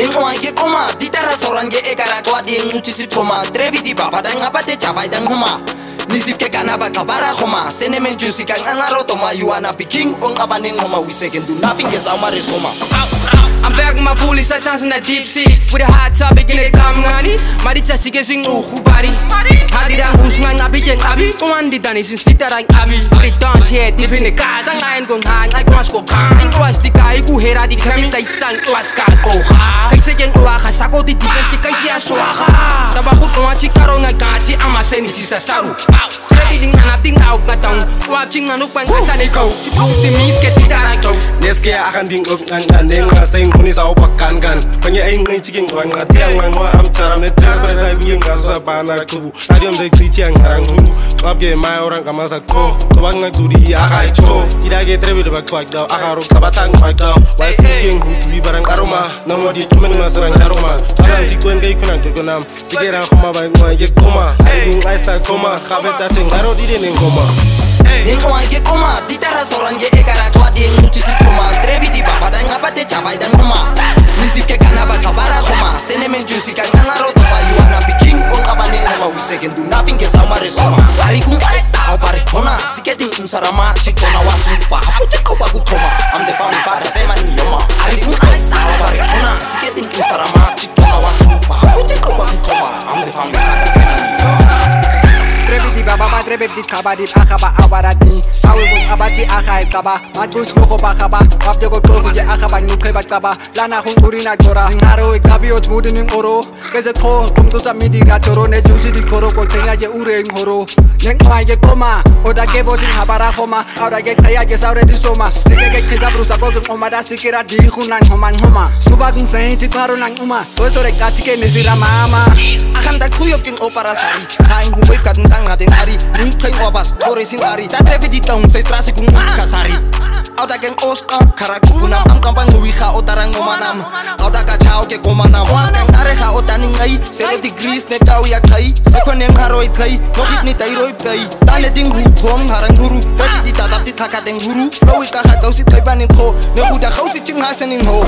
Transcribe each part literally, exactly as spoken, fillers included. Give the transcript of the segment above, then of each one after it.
Ningwa ge koma titara sorange ekara kwa ding uchisi koma trebi di baba dan ngapate chawai dan homa nisip ke kanaba kabara homa senemen juicy kan angaro toma you wanna be king on abaning homa we second do nothing is our soma. I'm back with my police, I chance in that deep sea with a hot topic in the kamngani. Maricha sige sing uhu bari. Hadi dan hus ngang abi jeng abi. Kuman di dani sin stita rang abi. Return shit deep in the car. Sang lain kong hang, I kwas ko kang. Kwas di kai ku hera di kami tay sang kwas ka ko ha. Kay sige ko ka sako di defense kay siya suaka. Tabako ko chi karo ngai kachi ama seni si sasaru. Ready ding anating out ngatong. Watching anuk pang kasane ko. Chipung timis ke titara ko. Neske akan ding up ngan ngan ngaseng Kuni sao pakan kan Panya aing ngai ciking orang ngatiang Mang mo am cara netar Saya saya buyeng kasu sa panak tubu Tadi om dek krici yang ngarang hulu Klap ge mai orang kamasak ko Tobak ngai turi akai cho Tidak ge trebi debak kuak daw Akaruk tabatang kuak daw Wais kising hutu barang aroma Namo di cuman masarang aroma Parang sikuen gai kunang kekunam Sikera koma baik ngoy ge koma Aing ais tak koma Kabet taceng ngaro di deneng koma Ningwa ge koma titara sorange ekara kwa ding uchisi koma trebi di baba dan ngapate chawai dan homa nisip ke kanaba kabara homa senemen juicy kan angaro toma you wanna be king on abaning homa we second do nothing is our soma hari kung sao bari kona siketing unsarama chikona wasupa hapu cheko bagu koma I'm the founding father seman yoma hari kung sao bari kona siketing unsarama chikona wasupa hapu cheko bagu koma I'm the founding father seman yoma Trebi di baba ba trebi di kaba di akaba awarati sawi bus abachi akai kaba matbus ko ba kaba wabjo ko ko je akaba nyukai ba kaba lana hun urina gora ngaro ikabi ot mudin oro keze ko kum tu sa midi ga choro ne susi di koro ko tenga je ureng horo neng mai ge koma oda ge bosin habara homa oda ge kaya ge saure di soma sike ge keza brusa ko ko mada sikira di hunan homan homa subagin sein ti karo nang uma ko sore kachike nisira mama akan tak kuyop king opara sari kain huwei kadin ngating hari nungkai wabas kore sin hari ta trebi di taung se strasi kung kasari auda geng osta karaku kuna am kampang wi kha otarang ngomanam auda ka chao ke komanam waskan are kha otaning ngai sere degrees ne tau ya khai sekonem haroi khai nokit ni tai roi kai tale ding ru thom harang guru tadi di tatap di thaka deng guru lowi ka ha kausi tai banin kho ne uda khausi ching hasening ho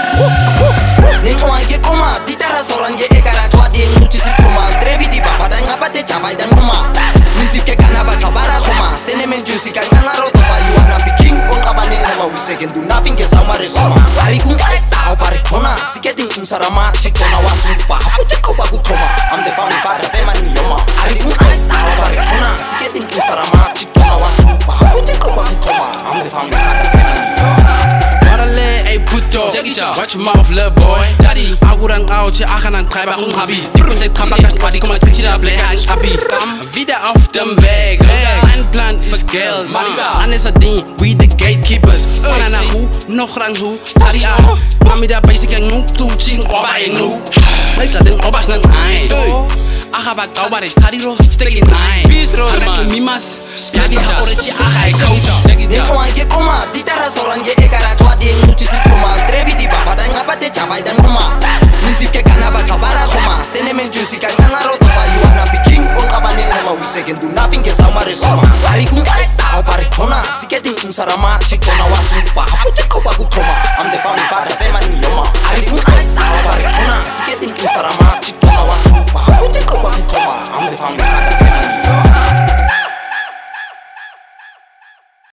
ning oi ke koma titara sorange ekara kwa ding uchisi koma trebi di baba dan ngapate chawai dan homa nisip ke kanaba kabara homa senemen juicy kan angaro toma you wanna be king on abaning homa we second do nothing is our soma hari kung sao bari kona siketing unsarama chikona wasupa hapu cheko bagu koma I'm the founding father seman yoma hari kung sao bari kona siketing unsarama chikona wasupa hapu cheko bagu koma I'm the founding father seman yoma Hey puto, watch your mouth little boy Daddy, agurang out je akan ang kaiba kung habi Di kun say tabak at padi kung mag-tiki na play hash habi Vida off them bag, ein plan vergeld Anes a ding, we the gatekeepers Mana na hu, nog rang hu, tari ah Mami da basic yang nung tu ching oba yang nu Mereka deng obas nang ay Aka bag tau bare tari ro, steak in ay Harga mimas, yagi sa orechi aka ay coach Ningwa ge koma titara sorange ekara kwa ding uchisi koma trebi di baba dan ngapate chawai dan homa nisip ke kanaba kabara homa senemen juicy kan angaro toma you wanna be king on abaning homa we second do nothing is our soma hari kung sao bari kona siketing unsarama chikona wasupa